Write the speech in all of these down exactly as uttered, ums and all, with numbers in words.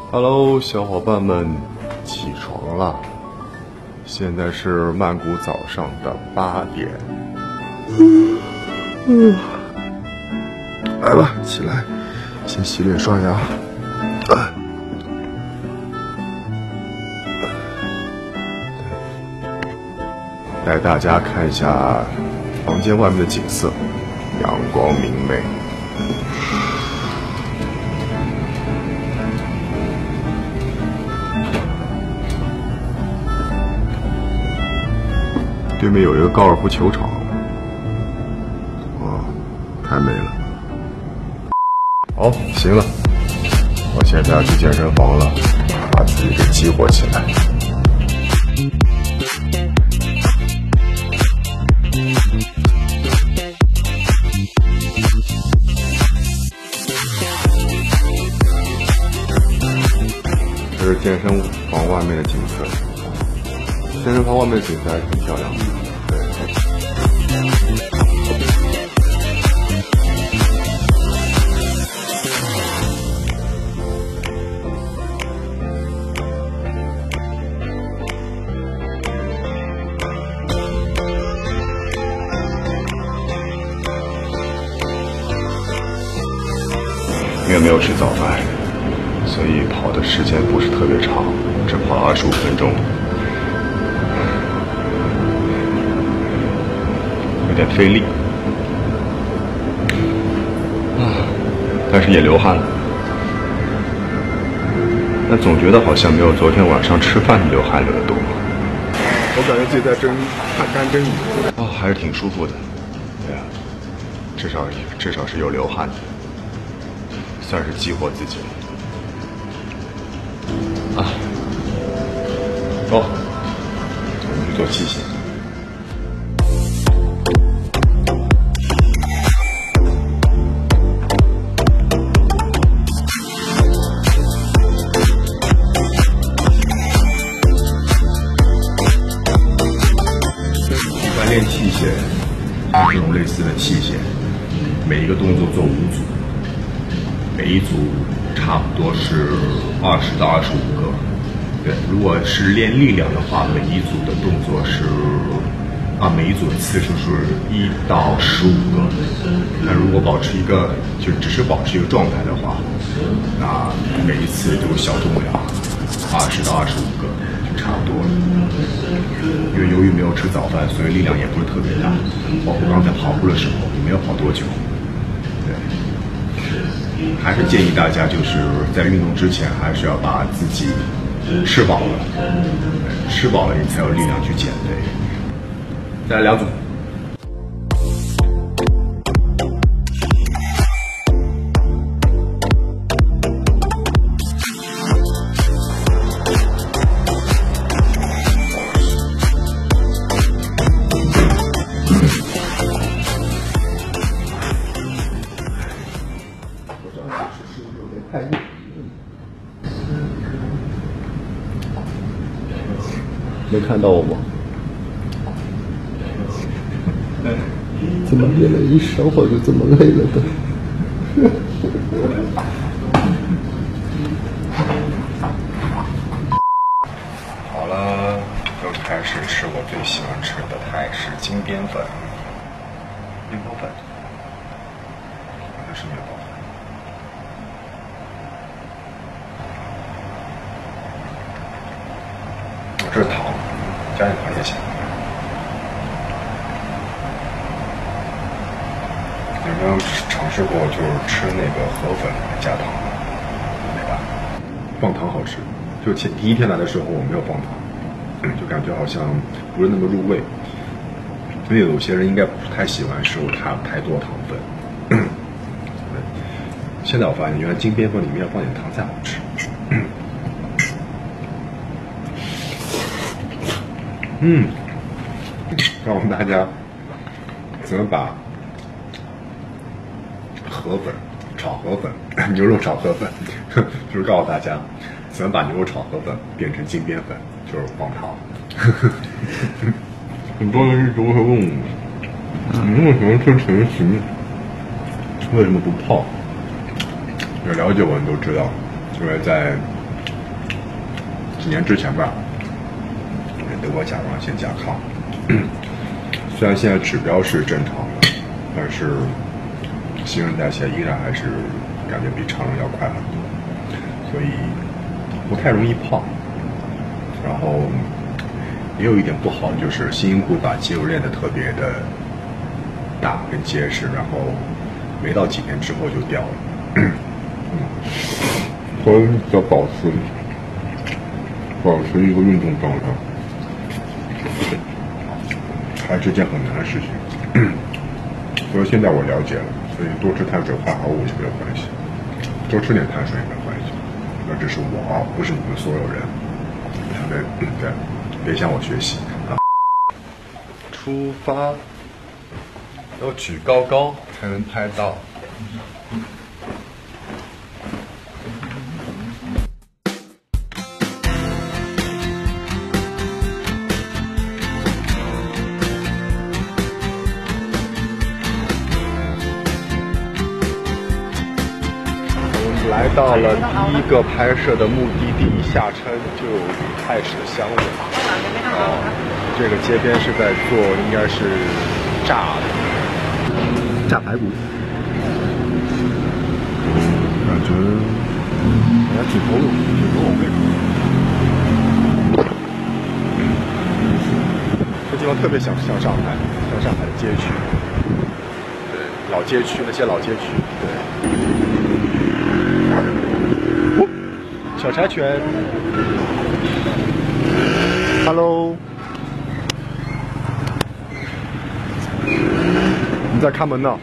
Hello， 小伙伴们，起床了！现在是曼谷早上的八点。嗯，来吧，起来，先洗脸刷牙。啊、带大家看一下房间外面的景色，阳光明媚。对面有一个高尔夫球场，哇，太美了。好，行了，我现在要去健身房了，把自己给激活起来。这是健身房外面的景色。健身房外面的景色还是挺漂亮的。因为没有吃早饭，所以跑的时间不是特别长，只跑了二十五分钟。有点费力，啊，但是也流汗了。但总觉得好像没有昨天晚上吃饭流汗流的多。我感觉自己在蒸看干蒸鱼，啊，还是挺舒服的。对啊，至少至少是有流汗的，算是激活自己了。啊，走，我们去做器械。练器械，像这种类似的器械，每一个动作做五组，每一组差不多是二十到二十五个。对，如果是练力量的话，每一组的动作是啊，每一组的次数是一到十五个。那如果保持一个就只是保持一个状态的话，那每一次就小重量二十到二十五个。差不多了，因为由于没有吃早饭，所以力量也不是特别大。包括刚才跑步的时候，也没有跑多久。对，还是建议大家就是在运动之前，还是要把自己吃饱了，吃饱了你才有力量去减肥。再来两组。太硬，没看到我吗？怎么练了一小会儿就这么累了的？好了，又开始吃我最喜欢吃的泰式金边粉，面包粉，好像是面包粉。这是糖，加点糖也行。有没有尝试过就是吃那个河粉加糖？没吧？放糖好吃。就前第一天来的时候我没有放糖，就感觉好像不是那么入味。因为有些人应该不太喜欢食物太太多糖分。现在我发现，原来金边粉里面要放点糖才好吃。嗯，告诉大家怎么把河粉炒河粉，牛肉炒河粉，就是告诉大家怎么把牛肉炒河粉变成金边粉，就是放糖。很多人一直会问我，你为什么吃成型？为什么不泡？有了解我们都知道，因为在几年之前吧，德国甲状腺甲亢，虽然现在指标是正常的，但是新陈代谢依然还是感觉比常人要快很多，所以不太容易胖。然后也有一点不好，就是辛辛苦苦把肌肉练得特别的大跟结实，然后没到几天之后就掉了。嗯，所以要保持保持一个运动状态，还是件很难的事情。所以现在我了解了，所以多吃碳水化合物也没有关系，多吃点碳水也没有关系。那这是我啊，不是你们所有人。对对，别向我学习啊！出发，要举高高才能拍到。来到了第一个拍摄的目的地，下车就有泰式的香味。哦，这个街边是在做，应该是炸的炸排骨，感觉还挺投入，挺投入味道。这地方特别像像上海，像上海的街区，对，老街区那些老街区，对。小柴犬 ，Hello， 你在看门呢？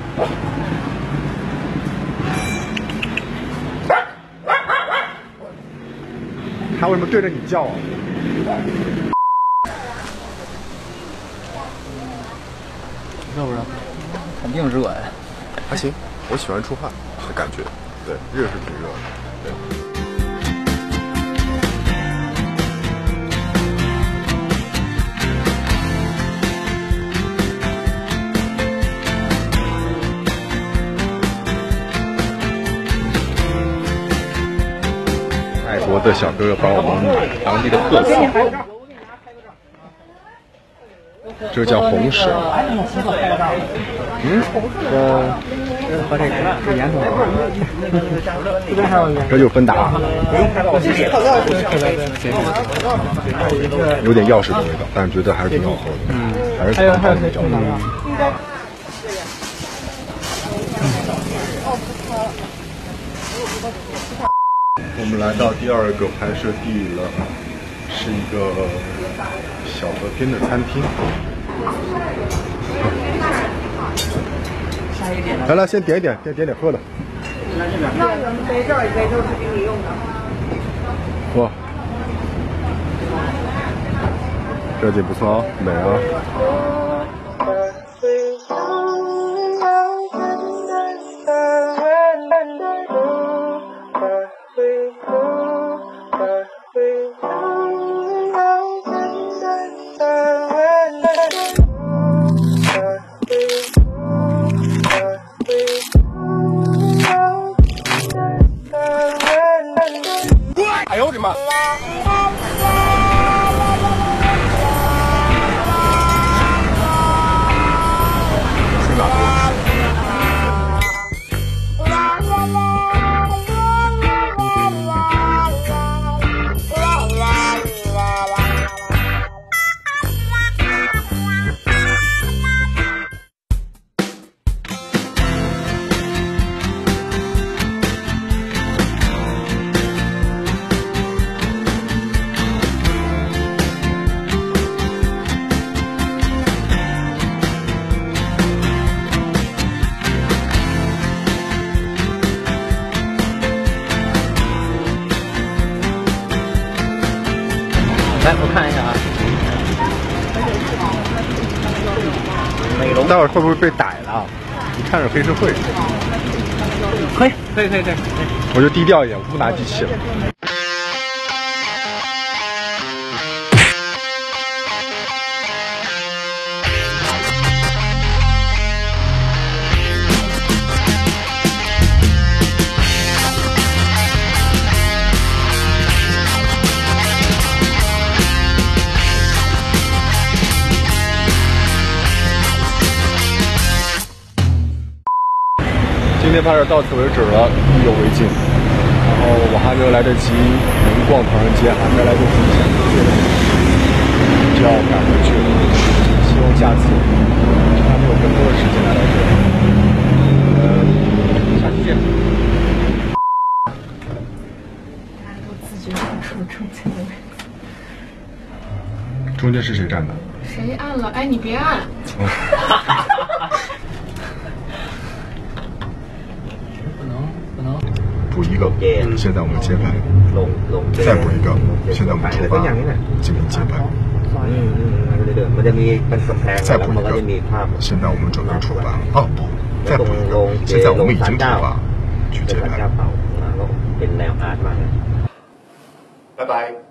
它为什么对着你叫啊？热不热？肯定热呀。还行，我喜欢出汗的感觉。对，热是挺热的。对。爱国的小哥哥帮我们买当地的特色，这个叫红蛇。嗯，这和这个这颜色，这就芬达，有点钥匙的味道，但是觉得还是挺好喝的。嗯，还是还有还有那种。我们来到第二个拍摄地了，是一个小河边的餐厅。来来，先点一点，先点点喝的。那我们杯这儿一杯都是给你用的。哇，这景不错啊，美啊。哎呦我的妈！去哪儿？来，我看一下啊。美容，待会儿会不会被逮了？一看是黑社会。可以，可以，可以，可以。我就低调一点，我不拿机器了。 今天拍摄到此为止了，意犹未尽。然后我还没有来得及能逛唐人街，还没来得及想这个，就要赶回去了。希望下次还没有更多的时间来到这里。呃，下期见。 大家都自觉地说中间的位置。 中间是谁站的？ 谁按了？哎，你别按。 补一个，现在我们接拍，再补一个，现在我们出发进行接拍，再补一个，现在我们准备出发。哦不，再补一个，现在我们已经出发去接拍。拜拜。